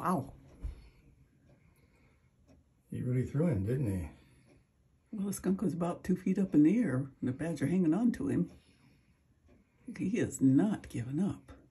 Wow. He really threw him, didn't he? Well, the skunk was about 2 feet up in the air, and the badger hanging on to him. He is not giving up.